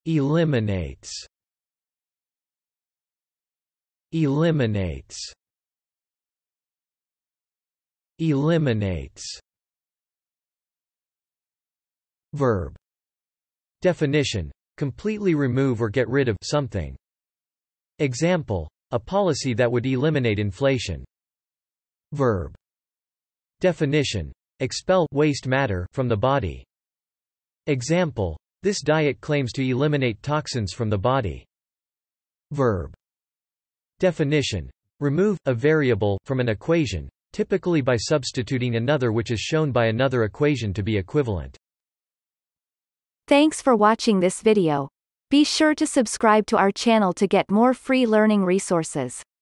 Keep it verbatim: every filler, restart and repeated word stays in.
eliminates, eliminates, eliminates. Verb. Definition: completely remove or get rid of something. Example: a policy that would eliminate inflation. Verb. Definition: expel waste matter from the body. Example: this diet claims to eliminate toxins from the body. Verb. Definition: remove a variable from an equation, typically by substituting another which is shown by another equation to be equivalent. Thanks for watching this video. Be sure to subscribe to our channel to get more free learning resources.